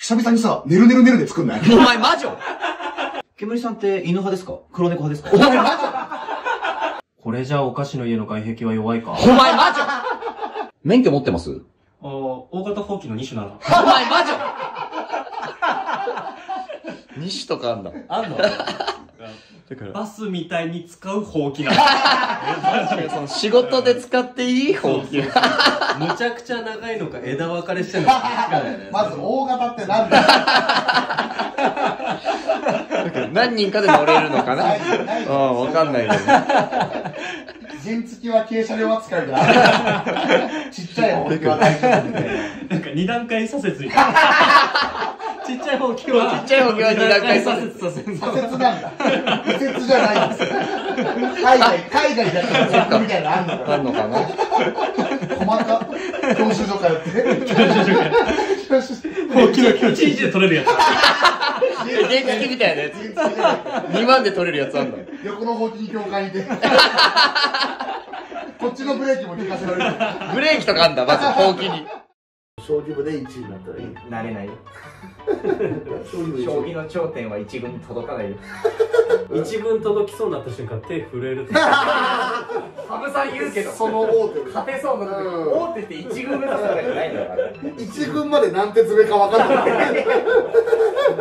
久々にさ、ねるねるねるで作んない？ お前魔女煙さんって犬派ですか？黒猫派ですか？お前魔女これじゃあお菓子の家の外壁は弱いか。 お前魔女免許持ってます？ 大型ほうきの2種なら。 お前魔女2種とかあんだ。 あんのバスみたいに使うほうきなの。 その仕事で使っていいほうき。 むちゃくちゃ長いのか枝分かれしてんのか聞かないね。 まず大型ってなんだよ。 何人かで乗れるのかな。わかんないけど。 原付は軽車両扱いだ。ちっちゃいほうきは大丈夫みたいな。 なんか2段階左折みたいな。ちっちゃいほうきはちっちゃいほうきは2段階左折左折なんだ。右折じゃないんですよ。海外だったら左折みたいなのあんのかな。 あんのかな。 細か教習所通って。 ほうきの1日で取れるやつ。 原付みたいなやつ。2万で取れるやつあんだ。 横のほうきに教官いて。こっちのブレーキも効かせられる。 ブレーキとかあんだ、まずほうきに。 将棋部で1位になったらいい。 なれないよ。 将棋部将棋の頂点は一軍に届かないよ。 一軍届きそうになった瞬間手震える。 羽生さん言うけど、 その大手勝てそうな時、大手って一軍目指すわけじゃないんだから。 1軍まで何手詰めか分かんない。